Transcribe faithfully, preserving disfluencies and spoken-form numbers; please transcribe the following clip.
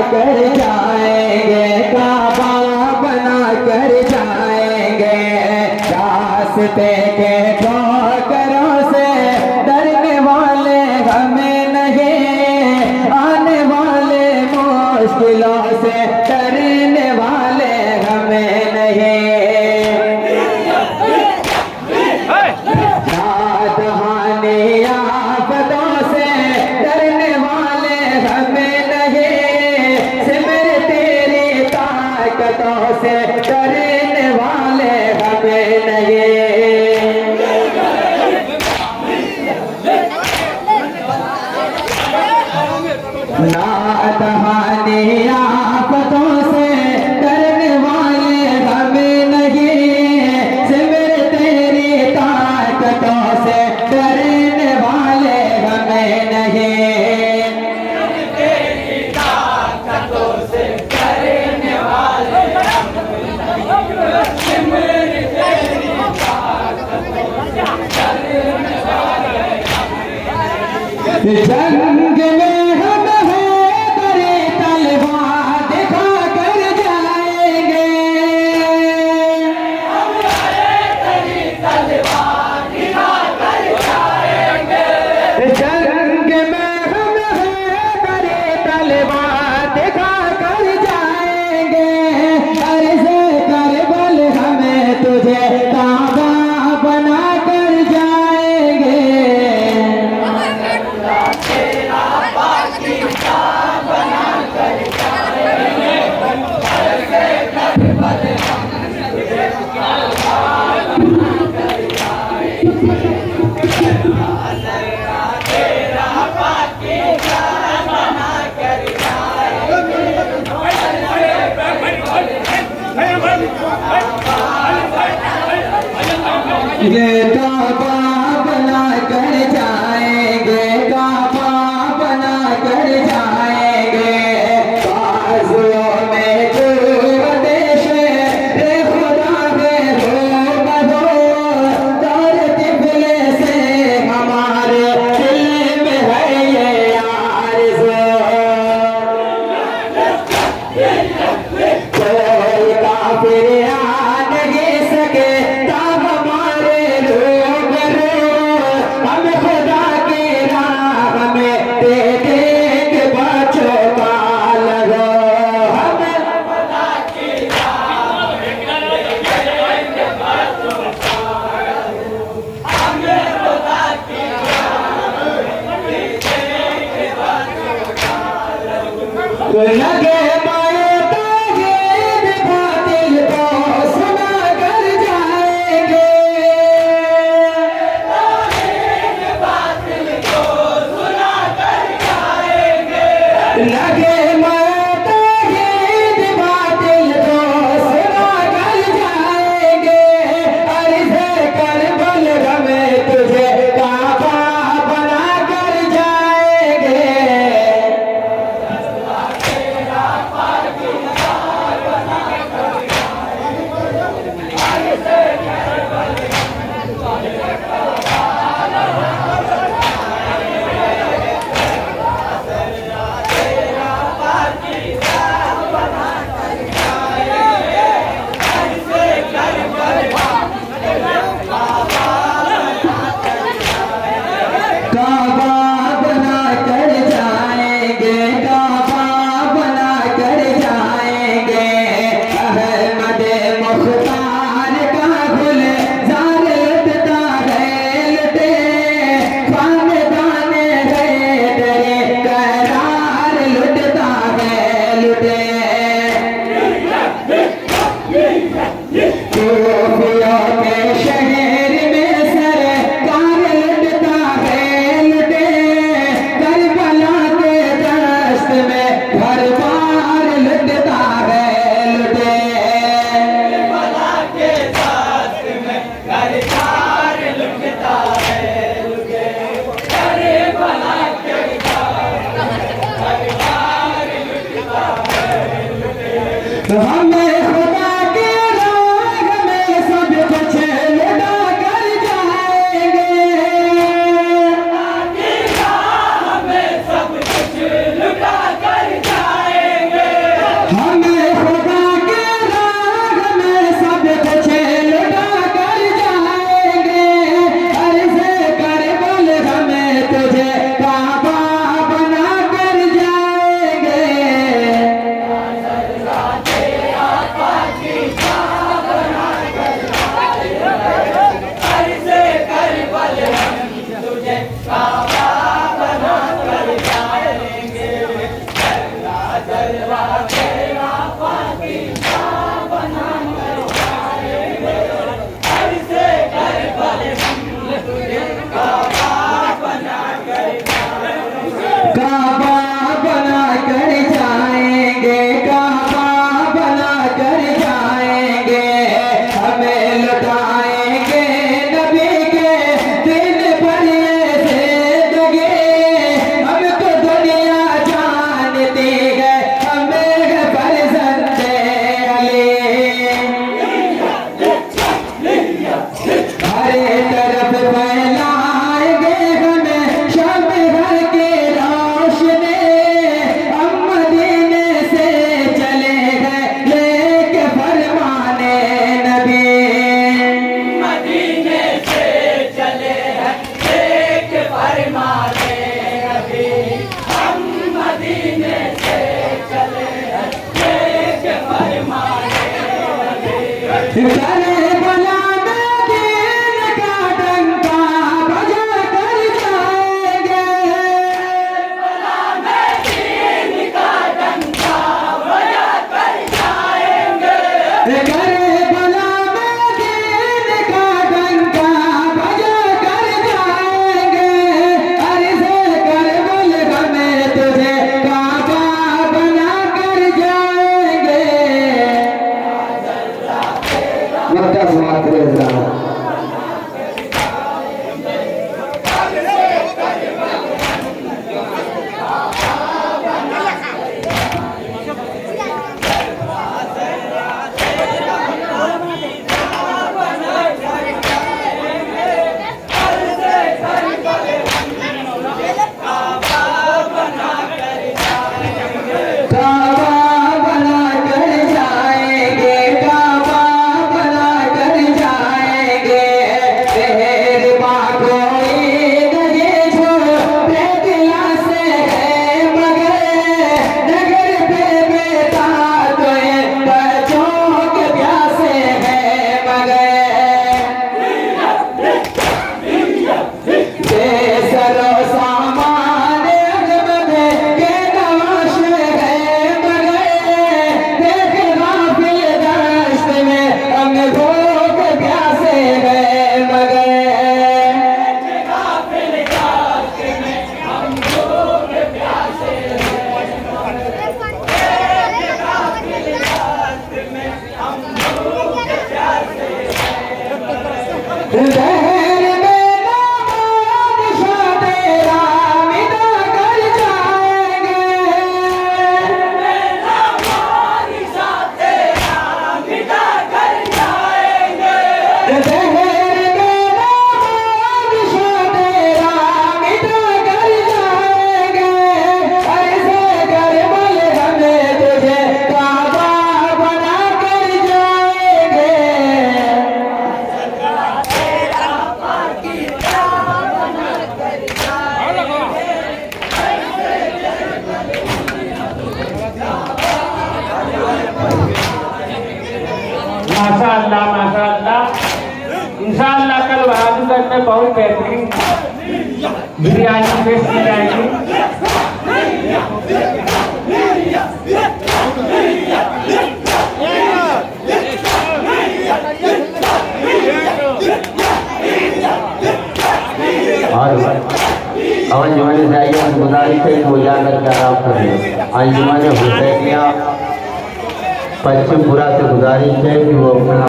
कर जाएंगे, काबा बना कर जाएंगे। रास्ते के ठोकरों से डरने वाले हमें नहीं, आने वाले मुश्किलों से डरने वाले हमें नहीं। से डरने वाले हमें नहीं। नादहानी आफतों से डरने वाले हमें नहीं, सिमर तेरी ताकतों से डरने वाले हमें नहीं। जंग में हम हैं बड़े तलवार दिखा कर जाएंगे, हम बड़ी तलवार दिखा कर जाएंगे। जंग में हम हैं बड़े तलवार दिखा कर जाएंगे। अर्ज़ करबल हमें तुझे काबा बना कर जाएंगे। ये काबा बना कर जाएंगे, काबा बना कर जाएंगे। बाजुओं में जो देश रे खुदा में हो बधो, दौर तिफले से हमारे दिल में है ये आरज़ू। कोई काफिर आ नहीं सके लगे माए तागीद बातिल को सुना कर जाएंगे, तागीद बातिल को सुना कर जाएंगे। लगे माए तागीद बातिल को सुना कर जाएंगे। अर्ज़ करबल हमें तुझे काबा बना कर जाएंगे। हमें खुदा के राह में सब कुछ लुटा कर जाएंगे, खुदा की राह में सब कुछ लुटा कर जाएंगे। तरफ फैलाएंगे हमें शब घर के रोशनी। हम मदीने से चले हैं लेके फरमाने नबी। मदीने से चले हैं लेके फरमाने नबी। हम मदीने से चले हैं लेके फरमाने नबी। करे भला में दीन का डंका बजा कर जाएंगे। भला में दीन का डंका बजा कर जाएंगे। करे भला में दीन का डंका बजा कर जाएंगे। अर्ज़े कर बोल हमें तुझे काबा बना कर जाएंगे। वक्त समाप्त कर रहा हूं। काबा बना कर जाएंगे, काबा बना कर जाएंगे। तेरे बागों ये छोटे दिला से है मगर नगर पे बेटा तो ये बच्चों के प्यासे है मगर। बेसरो सामान अहमद के नवाश है मगर देख गाफिल दश्त में हम भूख प्यासे है मगर। गाफिल दश्त में हम भूख प्यासे हैं। गाफिल दश्त में हम भूख प्यासे हैं। जहर में नामान शाह तेरा मिटा कर जाएंगे। मेरा वारिसा तेरा मिटा कर जाएंगे। जहर में नामान शाह तेरा मिटा कर जाएंगे। ऐसे कर बोल हमें तुझे काबा बना कर जाएंगे। माशाअल्लाह माशाअल्लाह। इंशाअल्लाह कल बहादुरगढ़ में बहुत बेहतरीन बिरयानी पेश की जाएगी। और अवन जुमाने से आइए गुजारिश है कि वो जाकर के आराम करें। आज जुमाने हुसैनिया पश्चिमपुरा से गुजारिश है कि वो अपना